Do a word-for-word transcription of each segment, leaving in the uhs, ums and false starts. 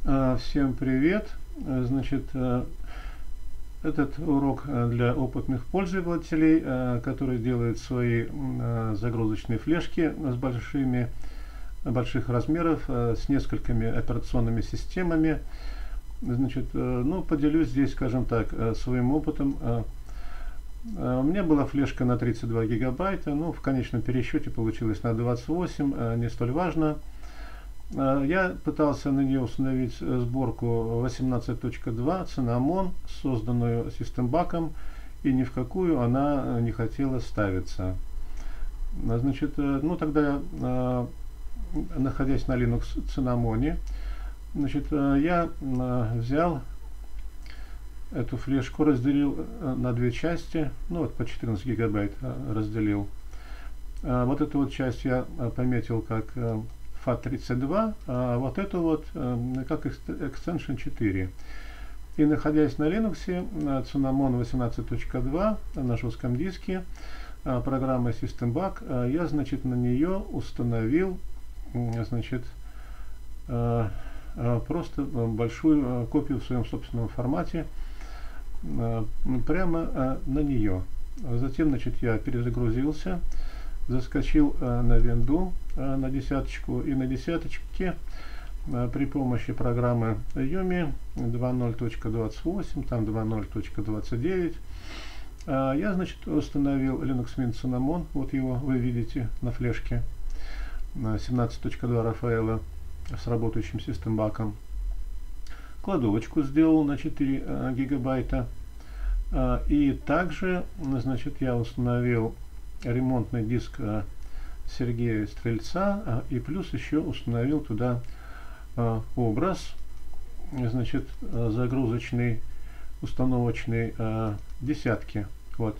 Всем привет! Значит, этот урок для опытных пользователей, которые делают свои загрузочные флешки с большими, больших размеров, с несколькими операционными системами. Значит, ну, поделюсь здесь, скажем так, своим опытом. У меня была флешка на тридцать два гигабайта, ну, в конечном пересчете получилось на двадцать восемь, не столь важно. Я пытался на нее установить сборку восемнадцать точка два Cinnamon, созданную Systembak, и ни в какую она не хотела ставиться. Значит, ну тогда я, находясь на Linux Cinnamon, значит, я взял эту флешку, разделил на две части, ну вот по четырнадцать гигабайт разделил. Вот эту вот часть я пометил как фат тридцать два, а вот это вот как экстеншн четыре. И находясь на Linux, Cinnamon восемнадцать точка два на жестком диске, программа Systembak, я, значит, на нее установил, значит, просто большую копию в своем собственном формате, прямо на нее. Затем, значит, я перезагрузился, заскочил на винду на десяточку, и на десяточке при помощи программы Yumi два ноль точка двадцать восемь, там два ноль точка двадцать девять, я, значит, установил Linux Mint Cinnamon, вот его вы видите на флешке семнадцать точка два Рафаэла с работающим Systembak. Кладовочку сделал на четыре гигабайта, и также, значит, я установил ремонтный диск Сергея Стрельца, и плюс еще установил туда образ, значит, загрузочный, установочный десятки, вот,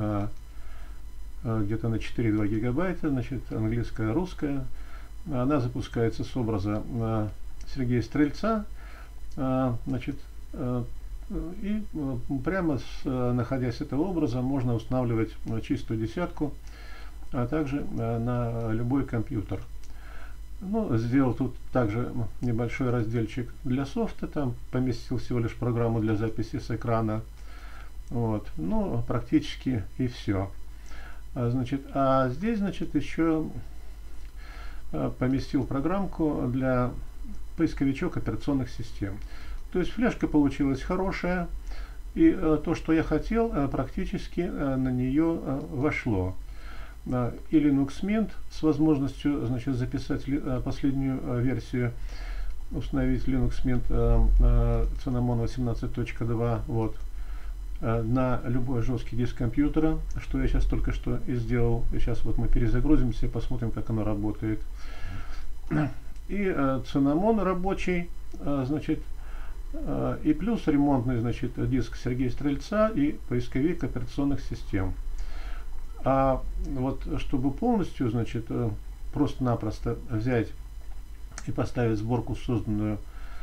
где-то на четыре и два гигабайта, значит, английская, русская. Она запускается с образа Сергея Стрельца, значит, и прямо с, находясь с этого образа, можно устанавливать чистую десятку, а также на любой компьютер. Ну, сделал тут также небольшой разделчик для софта, там поместил всего лишь программу для записи с экрана. Вот, ну, практически и все. А, значит, а здесь, значит, еще поместил программку для поисковичок операционных систем. То есть флешка получилась хорошая, и э, то, что я хотел, э, практически э, на нее э, вошло. Э, и Linux Mint с возможностью, значит, записать ли, э, последнюю э, версию, установить Linux Mint э, э, Cinnamon восемнадцать точка два, вот, э, на любой жесткий диск компьютера, что я сейчас только что и сделал. И сейчас вот мы перезагрузимся и посмотрим, как оно работает. И э, Cinnamon рабочий, э, значит, и плюс ремонтный, значит, диск Сергея Стрельца и поисковик операционных систем. А вот чтобы полностью, значит, просто-напросто взять и поставить сборку, созданную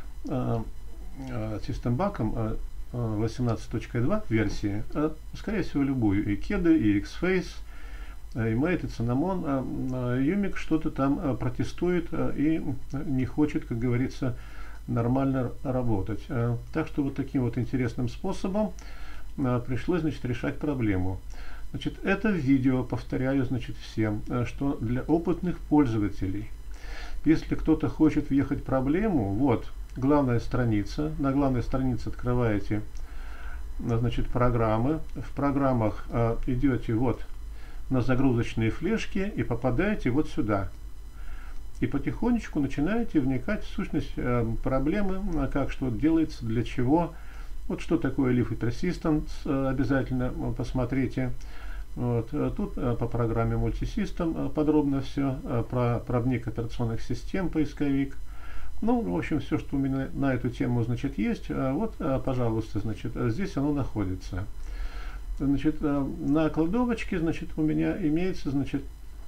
Systembak восемнадцать точка два версии, скорее всего любую, и кеды, и X-Face, и Mate, и Cinnamon, Yumi что-то там протестует и не хочет, как говорится, нормально работать. Так что вот таким вот интересным способом пришлось, значит, решать проблему. Значит, это видео, повторяю, значит, всем, что для опытных пользователей, если кто-то хочет въехать в проблему, вот главная страница, на главной странице открываете, значит, программы, в программах идете вот на загрузочные флешки и попадаете вот сюда. И потихонечку начинаете вникать в сущность э, проблемы, как что делается, для чего, вот что такое Leaf и Persistent, э, обязательно посмотрите. Вот, э, тут э, по программе Multisystem э, подробно все, э, про пробник операционных систем, поисковик. Ну, в общем, все, что у меня на эту тему, значит, есть, э, вот, э, пожалуйста, значит, здесь оно находится. Значит, э, на кладовочке, значит, у меня имеется, значит,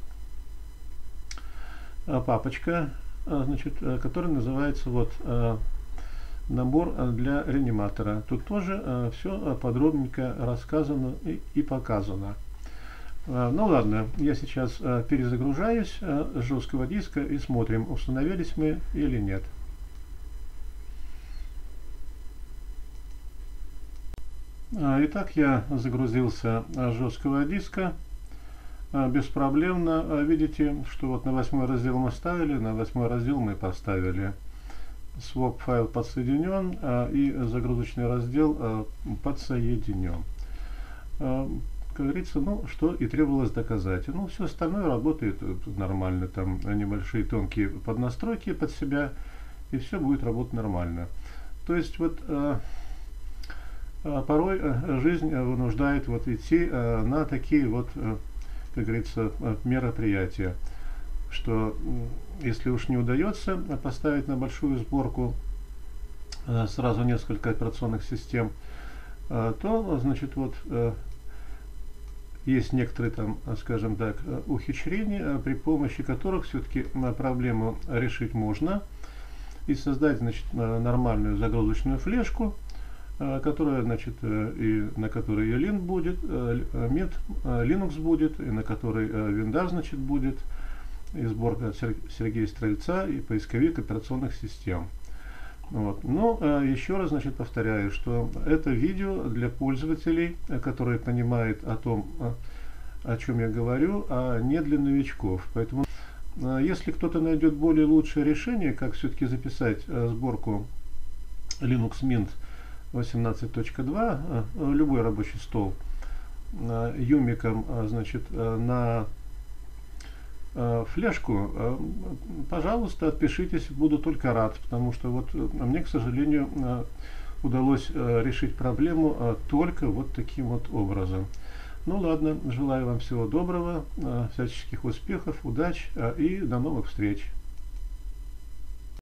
папочка, значит, которая называется вот набор для реаниматора. Тут тоже все подробненько рассказано и, и показано. Ну ладно, я сейчас перезагружаюсь с жесткого диска и смотрим, установились мы или нет. Итак, я загрузился с жесткого диска беспроблемно. Видите, что вот на восьмой раздел мы ставили, на восьмой раздел мы поставили. Своп файл подсоединен и загрузочный раздел подсоединен. Как говорится, ну, что и требовалось доказать. Ну, все остальное работает нормально. Там небольшие тонкие поднастройки под себя, и все будет работать нормально. То есть вот порой жизнь вынуждает вот идти на такие вот, как говорится, мероприятия, что если уж не удается поставить на большую сборку сразу несколько операционных систем, то, значит, вот есть некоторые там, скажем так, ухищрения, при помощи которых все-таки проблему решить можно и создать, значит, нормальную загрузочную флешку, которая, значит, и на которой и Lint будет, Mint, Linux будет, и на которой Windows, значит, будет, и сборка от Сергея Стрельца, и поисковик операционных систем. Вот. Но еще раз, значит, повторяю, что это видео для пользователей, которые понимают о том, о чем я говорю, а не для новичков. Поэтому, если кто-то найдет более лучшее решение, как все-таки записать сборку Linux Mint восемнадцать точка два, любой рабочий стол, юмиком, значит, на флешку, пожалуйста, отпишитесь, буду только рад, потому что вот мне, к сожалению, удалось решить проблему только вот таким вот образом. Ну ладно, желаю вам всего доброго, всяческих успехов, удач и до новых встреч.